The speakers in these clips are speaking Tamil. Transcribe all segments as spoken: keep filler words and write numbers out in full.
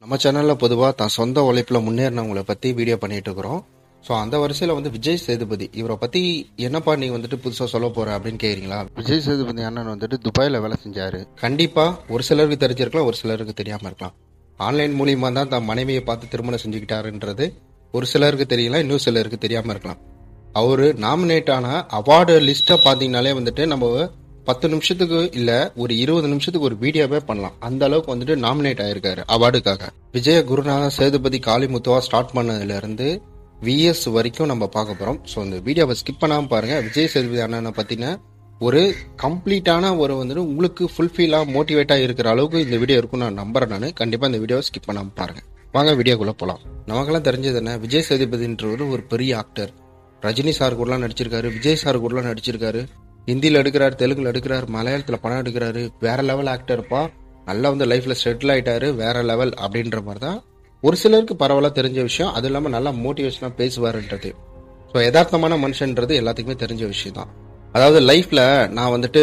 நம்ம சேனல்ல பொதுவா தான் சொந்த உழைப்புல முன்னேறினவங்கள பத்தி வீடியோ பண்ணிட்டு இருக்கிறோம். ஸோ அந்த வரிசையில வந்து விஜய் சேதுபதி இவரை பத்தி என்னப்பா நீ வந்துட்டு புதுசா சொல்ல போற அப்படின்னு கேக்குறீங்களா? விஜய் சேதுபதி அண்ணன் வந்துட்டு துபாயில வேலை செஞ்சாரு. கண்டிப்பா ஒரு சிலருக்கு தெரிஞ்சிருக்கலாம், ஒரு சிலருக்கு தெரியாம இருக்கலாம். ஆன்லைன் மூலியமா தான் தன் மனைவியை பார்த்து திருமணம் செஞ்சுக்கிட்டாருன்றது ஒரு சிலருக்கு தெரியலாம், இன்னும் சிலருக்கு தெரியாம இருக்கலாம். அவரு நாமினேட் ஆன அவார்டு லிஸ்ட்டை பார்த்தீங்கனாலே வந்துட்டு நம்ம பத்து நிமிஷத்துக்கு இல்ல ஒரு இருபது நிமிஷத்துக்கு ஒரு வீடியோவே பண்ணலாம். அந்த அளவுக்கு வந்துட்டு நாமினேட் ஆயிருக்காரு அவார்டுக்காக. விஜய குருநாத சேதுபதி காளிமுத்துவா ஸ்டார்ட் பண்ணதுல இருந்து விஎஸ் வரைக்கும் நம்ம பார்க்க போறோம். ஸோ இந்த வீடியோவை ஸ்கிப் பண்ணாம பாருங்க. விஜய் சேதுபதி அண்ணனை பத்தின ஒரு கம்ப்ளீட்டான ஒரு வந்துட்டு உங்களுக்கு ஃபுல்ஃபில்லா மோட்டிவேட்டா இருக்கிற அளவுக்கு இந்த வீடியோ இருக்கும் நான் நம்புறேன். நான் கண்டிப்பா இந்த வீடியோவை ஸ்கிப் பண்ணாம பாருங்க. வாங்க வீடியோக்குள்ள போலாம். நமக்கெல்லாம் தெரிஞ்சது என்ன, விஜய் சேதுபதின்றவர் ஒரு பெரிய ஆக்டர். ரஜினி சார் கூடலாம் நடிச்சிருக்காரு, விஜய் சார் கூடலாம் நடிச்சிருக்காரு, ஹிந்தியில் எடுக்கிறாரு, தெலுங்குல எடுக்கிறாரு, மலையாளத்தில் படம் எடுக்கிறாரு. வேற லெவல் ஆக்டர்ப்பா, நல்லா வந்து லைஃப்ல செட்டில் ஆயிட்டாரு, வேற லெவல் அப்படின்ற மாதிரி தான் ஒரு சிலருக்கு பரவாயில்ல தெரிஞ்ச விஷயம். அது இல்லாமல் நல்லா மோட்டிவேஷனா பேசுவாருன்றது. ஸோ யதார்த்தமான மனுஷன்றது எல்லாத்துக்குமே தெரிஞ்ச விஷயம் தான். அதாவது லைஃப்ல நான் வந்துட்டு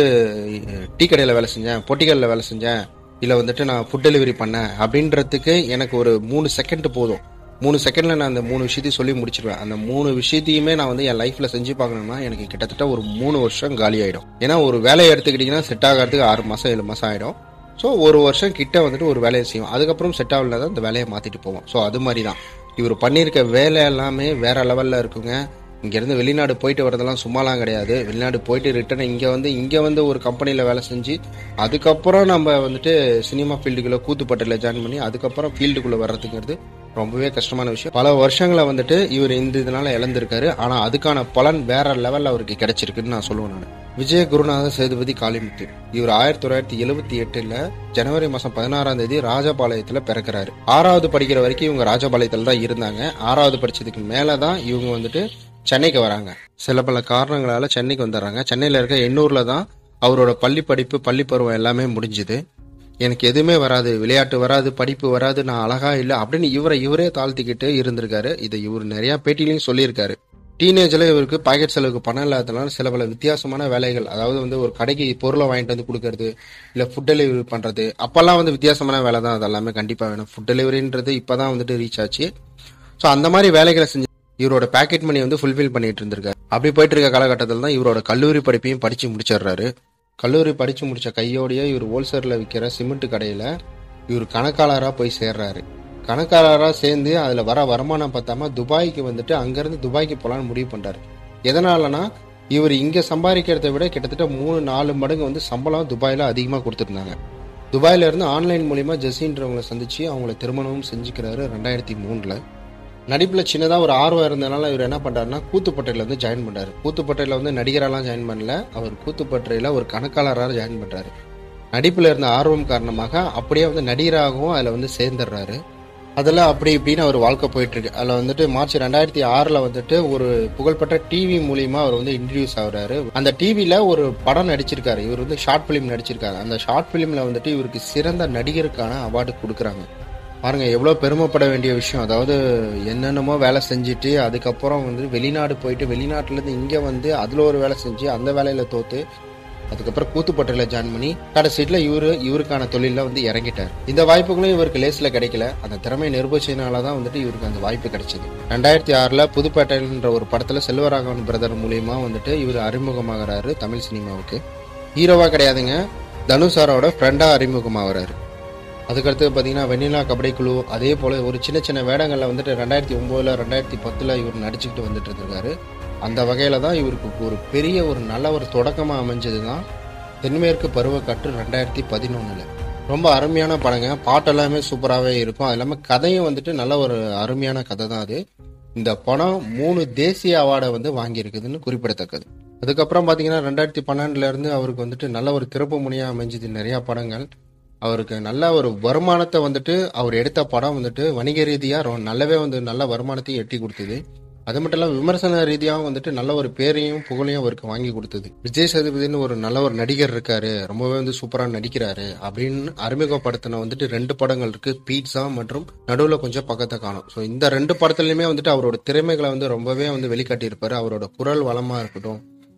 டீ கடையில் வேலை செஞ்சேன், பொட்டிகளில் வேலை செஞ்சேன், இல்லை வந்துட்டு நான் ஃபுட் டெலிவரி பண்ணேன் அப்படின்றதுக்கு எனக்கு ஒரு மூணு செகண்ட் போதும். மூணு செகண்ட்ல நான் அந்த மூணு விஷயத்தையும் சொல்லி முடிச்சிருவேன். அந்த மூணு விஷயத்தையுமே நான் வந்து என் லைஃப்ல செஞ்சு பார்க்கணும்னா எனக்கு கிட்டத்தட்ட ஒரு மூணு வருஷம் காலி ஆயிடும். ஏன்னா ஒரு வேலையை எடுத்துக்கிட்டீங்கன்னா செட் ஆகிறதுக்கு ஆறு மாசம் ஏழு மாசம் ஆயிடும். ஸோ ஒரு வருஷம் கிட்ட வந்துட்டு ஒரு வேலையை செய்வோம். அதுக்கப்புறம் செட் ஆகல தான் இந்த வேலையை மாத்திட்டு போவோம். ஸோ அது மாதிரி தான் இவர் பண்ணியிருக்க வேலை எல்லாமே வேற லெவல்ல இருக்குங்க. இங்கேருந்து வெளிநாடு போயிட்டு வரதெல்லாம் சும்மாலாம் கிடையாது. வெளிநாடு போயிட்டு ரிட்டர்ன் இங்கே வந்து இங்கே வந்து ஒரு கம்பெனியில் வேலை செஞ்சு அதுக்கப்புறம் நம்ம வந்துட்டு சினிமா ஃபீல்டுக்குள்ளே கூத்துப்பட்டில் ஜாயின் பண்ணி அதுக்கப்புறம் ஃபீல்டுக்குள்ளே வர்றதுங்கிறது ரொம்பவே கஷ்டமான விஷயம். பல வருஷங்களை வந்துட்டு இவர் இந்த இதனால இழந்திருக்காரு. ஆனால் அதுக்கான பலன் வேற லெவலில் அவருக்கு கிடைச்சிருக்குன்னு நான் சொல்லுவேன். நான் விஜய குருநாத சேதுபதி காளிமுத்து இவர் ஆயிரத்தி தொள்ளாயிரத்தி எழுபத்தி எட்டுல ஜனவரி மாசம் பதினாறாம் தேதி ராஜபாளையத்துல பிறக்கிறாரு. ஆறாவது படிக்கிற வரைக்கும் இவங்க ராஜபாளையத்துல தான் இருந்தாங்க. ஆறாவது படிச்சதுக்கு மேலதான் இவங்க வந்துட்டு சென்னைக்கு வராங்க. சில பல காரணங்களால சென்னைக்கு வந்துடுறாங்க. சென்னையில இருக்க எண்ணூர்ல தான் அவரோட பள்ளி படிப்பு பள்ளி பருவம் எல்லாமே முடிஞ்சுது. எனக்கு எதுவுமே வராது, விளையாட்டு வராது, படிப்பு வராது, நான் அழகா இல்லை அப்படின்னு இவரை இவரே தாழ்த்திக்கிட்டு இருந்திருக்காரு. இதை இவர் நிறைய பேட்டிலையும் சொல்லியிருக்காரு. டீனேஜ்ல இவருக்கு பாக்கெட் செலவுக்கு பணம் இல்லாததுனால சில பல வித்தியாசமான வேலைகள், அதாவது வந்து ஒரு கடைக்கு பொருளை வாங்கிட்டு வந்து கொடுக்கறது, இல்ல ஃபுட் டெலிவரி பண்றது, அப்பெல்லாம் வந்து வித்தியாசமான வேலை தான். அது எல்லாமே கண்டிப்பா வேணும். ஃபுட் டெலிவரின்றது இப்பதான் வந்துட்டு ரீச் ஆச்சு. ஸோ அந்த மாதிரி வேலைகளை செஞ்சு இவரோட பாக்கெட் மணி வந்து ஃபுல்ஃபில் பண்ணிட்டு இருந்திருக்காரு. அப்படி போயிட்டு இருக்க காலகட்டத்தில் தான் இவரோட கல்லூரி படிப்பையும் படிச்சு முடிச்சிடுறாரு. கல்லூரி படிச்சு முடிச்ச கையோடைய இவர் ஹோல்சேல்ல விற்கிற சிமெண்ட் கடையில இவர் கணக்காளராக போய் சேர்றாரு. கணக்காளராக சேர்ந்து அதுல வர வருமானம் பார்த்தாம துபாய்க்கு வந்துட்டு அங்கிருந்து துபாய்க்கு போலான்னு முடிவு பண்றாரு. எதனாலனா இவர் இங்க சம்பாதிக்கிறத விட கிட்டத்தட்ட மூணு நாலு மடங்கு வந்து சம்பளம் துபாயில அதிகமா கொடுத்துருந்தாங்க. துபாயில இருந்து ஆன்லைன் மூலியமா ஜெசின்றவங்களை சந்திச்சு அவங்கள திருமணமும் செஞ்சுக்கிறாரு. ரெண்டாயிரத்தி மூணுல நடிப்புல சின்னதா ஒரு ஆர்வம் இருந்தனால இவர் என்ன பண்றாருன்னா கூத்துப்பட்டையில வந்து ஜாயின் பண்றாரு. கூத்துப்பட்டையில வந்து நடிகரெல்லாம் ஜாயின் பண்ணல, அவர் கூத்துப்பட்டையில ஒரு கணக்காளராக ஜாயின் பண்றாரு. நடிப்புல இருந்த ஆர்வம் காரணமாக அப்படியே வந்து நடிகராகவும் அதுல வந்து சேர்ந்துடுறாரு. அதுல அப்படி இப்படின்னு அவர் வாழ்க்கை போயிட்டு இருக்கு. அதுல வந்துட்டு மார்ச் ரெண்டாயிரத்தி ஆறுல வந்துட்டு ஒரு புகழ்பெற்ற டிவி மூலியமா அவர் வந்து இன்ட்ரடியூஸ் ஆகுறாரு. அந்த டிவில ஒரு படம் நடிச்சிருக்காரு. இவர் வந்து ஷார்ட் பிலிம் நடிச்சிருக்காரு. அந்த ஷார்ட் பிலிம்ல வந்துட்டு இவருக்கு சிறந்த நடிகருக்கான அவார்டு கொடுக்குறாங்க. பாருங்க எவ்வளவு பெருமைப்பட வேண்டிய விஷயம். அதாவது என்னென்னமோ வேலை செஞ்சுட்டு அதுக்கப்புறம் வந்து வெளிநாடு போயிட்டு வெளிநாட்டுல இருந்து இங்க வந்து அதுல ஒரு வேலை செஞ்சு அந்த வேலையில தோத்து அதுக்கப்புறம் கூத்துப்பட்டையில ஜாயின் பண்ணி கடைசீட்ல இவரு இவருக்கான தொழில வந்து இறங்கிட்டார். இந்த வாய்ப்புகளும் இவருக்கு லேஸ்ல கிடைக்கல. அந்த திறமையை நிரூபிச்சதுனாலதான் வந்துட்டு இவருக்கு அந்த வாய்ப்பு கிடைச்சது. ரெண்டாயிரத்தி ஆறுல புதுப்பேட்டைன்ற ஒரு படத்துல செல்வராகவன் பிரதர் மூலியமா வந்துட்டு இவர் அறிமுகமாகறாரு தமிழ் சினிமாவுக்கு. ஹீரோவா கிடையாதுங்க, தனுஷாரோட ஃப்ரெண்டா அறிமுகமாகறாரு. அதுக்கடுத்து பார்த்தீங்கன்னா வெண்ணிலா கபடி குழு, அதே போல ஒரு சின்ன சின்ன வேடங்களில் வந்துட்டு ரெண்டாயிரத்தி ஒன்பதுல ரெண்டாயிரத்தி பத்துல இவர் நடிச்சுக்கிட்டு வந்துட்டு இருந்திருக்காரு. அந்த வகையில தான் இவருக்கு ஒரு பெரிய ஒரு நல்ல ஒரு தொடக்கமாக அமைஞ்சது தான் தென்மேற்கு பருவக்காற்று ரெண்டாயிரத்தி பதினொன்னுல. ரொம்ப அருமையான படங்க, பாட்டெல்லாமே சூப்பராகவே இருக்கும். அது இல்லாமல் கதையும் வந்துட்டு நல்ல ஒரு அருமையான கதை தான் அது. இந்த படம் மூணு தேசிய அவார்டை வந்து வாங்கியிருக்குதுன்னு குறிப்பிடத்தக்கது. அதுக்கப்புறம் பார்த்தீங்கன்னா ரெண்டாயிரத்தி பன்னெண்டுல இருந்து அவருக்கு வந்துட்டு நல்ல ஒரு திறப்பு முனையாக அமைஞ்சது நிறையா படங்கள். அவருக்கு நல்ல ஒரு வருமானத்தை வந்துட்டு அவர் எடுத்த படம் வந்துட்டு வணிக ரீதியா நல்லாவே வந்து நல்ல வருமானத்தையும் எட்டி கொடுத்தது. அது மட்டும் இல்லாம விமர்சன ரீதியாகவும் வந்துட்டு நல்ல ஒரு பேரையும் புகழையும் அவருக்கு வாங்கி கொடுத்தது. விஜய் சேதுபதினு ஒரு நல்ல ஒரு நடிகர் இருக்காரு, ரொம்பவே வந்து சூப்பரா நடிக்கிறாரு அப்படின்னு அறிமுகப்படுத்தின வந்துட்டு ரெண்டு படங்கள் இருக்கு, பீட்சா மற்றும் நடுவுல கொஞ்சம் பக்கத்தை காணும். ஸோ இந்த ரெண்டு படத்துலயுமே வந்துட்டு அவரோட திறமைகளை வந்து ரொம்பவே வந்து வெளிக்காட்டி இருப்பாரு. அவரோட குரல் வளமா இருக்கட்டும்,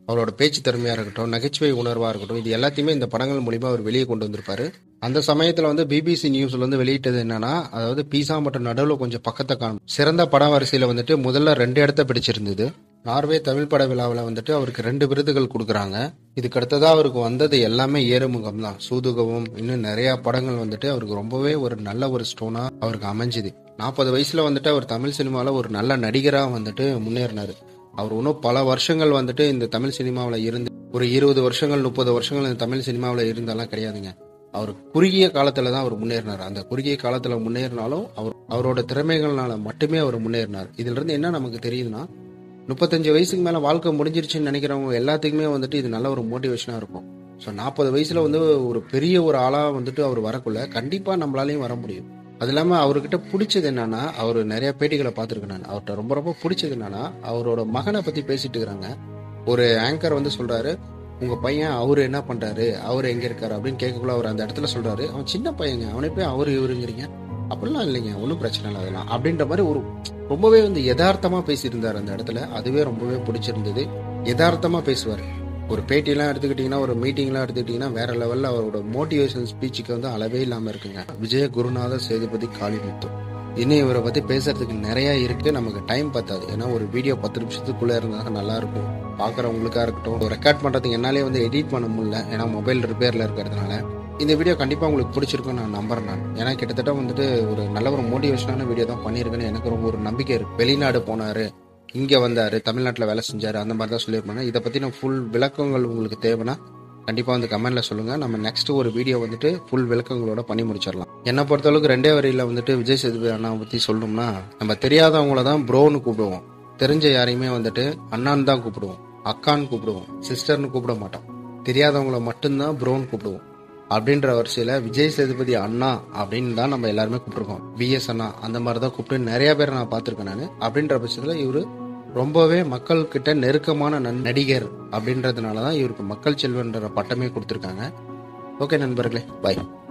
அவரோட பேச்சு திறமையாக இருக்கட்டும், நகைச்சுவை உணர்வாக இருக்கட்டும், இது எல்லாத்தையுமே இந்த படங்கள் மூலிமா அவர் வெளியே கொண்டு வந்திருப்பாரு. அந்த சமயத்தில் வந்து பிபிசி நியூஸ்ல வந்து வெளியிட்டது என்னன்னா, அதாவது பீஸா மற்றும் நடுவில் கொஞ்சம் பக்கத்தை காணும் சிறந்த பட வரிசையில் வந்துட்டு முதல்ல ரெண்டு இடத்த பிடிச்சிருந்தது. நார்வே தமிழ் பட விழாவில் வந்துட்டு அவருக்கு ரெண்டு விருதுகள் கொடுக்குறாங்க. இதுக்கு அடுத்ததாக அவருக்கு வந்தது எல்லாமே ஏறுமுகம் தான். சூதுகவும் இன்னும் நிறைய படங்கள் வந்துட்டு அவருக்கு ரொம்பவே ஒரு நல்ல ஒரு ஸ்டோனா அவருக்கு அமைஞ்சுது. நாற்பது வயசுல வந்துட்டு அவர் தமிழ் சினிமாவில் ஒரு நல்ல நடிகராக வந்துட்டு முன்னேறினார். அவர் இன்னும் பல வருஷங்கள் வந்துட்டு இந்த தமிழ் சினிமாவில் இருந்து ஒரு இருபது வருஷங்கள் முப்பது வருஷங்கள் இந்த தமிழ் சினிமாவில் இருந்தாலாம் கிடையாதுங்க. அவர் குறுகிய காலத்துல தான் அவர் முன்னேறினார். அந்த குறுகிய காலத்துல முன்னேறினாலும் அவர் அவரோட திறமைகள்னால மட்டுமே அவர் முன்னேறினார். இதுல இருந்து என்ன நமக்கு தெரியுதுன்னா, முப்பத்தஞ்சு வயசுக்கு மேல வாழ்க்கை முடிஞ்சிருச்சுன்னு நினைக்கிறவங்க எல்லாத்துக்குமே வந்துட்டு இது நல்ல ஒரு மோட்டிவேஷனா இருக்கும். ஸோ நாற்பது வயசுல வந்து ஒரு பெரிய ஒரு ஆளா வந்துட்டு அவர் வரக்குள்ள கண்டிப்பா நம்மளாலையும் வர முடியும். அது இல்லாம அவர்கிட்ட பிடிச்சது என்னன்னா, அவர் நிறைய பேட்டிகளை பார்த்துருக்கேன் நான். அவர்கிட்ட ரொம்ப ரொம்ப பிடிச்சது என்னன்னா, அவரோட மகனை பத்தி பேசிட்டு இருக்கிறாங்க. ஒரு ஆங்கர் வந்து சொல்றாரு, உங்க பையன் அவரு என்ன பண்றாரு, அவரு எங்க இருக்காரு அப்படின்னு கேட்கக்குள்ள அவர் அந்த இடத்துல சொல்றாரு, அவன் சின்ன பையங்க, அவனை போய் அவரு இவருங்கிறீங்க, அப்படிலாம் இல்லைங்க, ஒன்றும் பிரச்சனை இல்லை அதெல்லாம் அப்படின்ற மாதிரி ஒரு ரொம்பவே வந்து யதார்த்தமா பேசியிருந்தார் அந்த இடத்துல. அதுவே ரொம்பவே பிடிச்சிருந்தது. யதார்த்தமா பேசுவார். ஒரு பேட்டியெல்லாம் எடுத்துக்கிட்டீங்கன்னா, ஒரு மீட்டிங்லாம் எடுத்துக்கிட்டீங்கன்னா வேற லெவல்ல அவரோட மோட்டிவேஷன் ஸ்பீச்சுக்கு வந்து அளவே இல்லாம இருக்குங்க. விஜய குருநாத சேதுபதி காளிமுத்து. இன்னும் இவரை பத்தி பேசுறதுக்கு நிறைய இருக்கு. நமக்கு டைம் பத்தாது. ஏன்னா ஒரு வீடியோ பத்து நிமிஷத்துக்குள்ள இருந்தா நல்லா இருக்கும். பாக்குறவங்களுக்கா இருக்கட்டும், ரெக்கார்ட் பண்றதுக்கு என்னாலே வந்து எடிட் பண்ண முடியல. ஏன்னா மொபைல் ரிப்பேர்ல இருக்கிறதுனால. இந்த வீடியோ கண்டிப்பா உங்களுக்கு பிடிச்சிருக்கும் நான் நம்புறேன் நான். ஏன்னா கிட்டத்தட்ட வந்துட்டு ஒரு நல்ல ஒரு மோட்டிவேஷனான வீடியோ தான் பண்ணியிருக்கேன்னு எனக்கு ரொம்ப ஒரு நம்பிக்கை இருக்கு. வெளிநாடு போனாரு, இங்க வந்தாரு, தமிழ்நாட்டில் வேலை செஞ்சாரு, அந்த மாதிரி தான் சொல்லியிருப்பாங்க. இதை பத்தி நான் ஃபுல் விளக்கங்கள் உங்களுக்கு தேவைன்னா கண்டிப்பா வந்து கமெண்ட்ல சொல்லுங்க. நம்ம நெக்ஸ்ட் ஒரு வீடியோ வந்துட்டு ஃபுல் விளக்கங்களோட பண்ணி முடிச்சிடலாம். என்னை பொறுத்தளவுக்கு ரெண்டே வரியில வந்துட்டு விஜய் சேதுபதி அண்ணா பத்தி சொல்லணும்னா, நம்ம தெரியாதவங்கள தான் ப்ரோன்னு கூப்பிடுவோம். தெரிஞ்ச யாரையுமே வந்துட்டு அண்ணான்னு தான் கூப்பிடுவோம், அக்கான்னு கூப்பிடுவோம், சிஸ்டர்னு கூப்பிட மாட்டோம். தெரியாதவங்கள மட்டும்தான் ப்ரோன்னு கூப்பிடுவோம். அப்படின்ற வரிசையில விஜய் சேதுபதி அண்ணா அப்படின்னு தான் நம்ம எல்லாருமே கூப்பிட்டுருக்கோம். விஎஸ் அண்ணா அந்த மாதிரி தான் கூப்பிட்டு நிறைய பேரை நான் பார்த்துருக்கேன் நான். அப்படின்ற பட்சத்துல இவரு ரொம்பவே மக்கள் கிட்ட நெருக்கமான நடிகர் அப்படின்றதுனால தான் இவருக்கு மக்கள் செல்வன்ற பட்டமே கொடுத்துருக்காங்க. ஓகே நண்பர்களே, பாய்.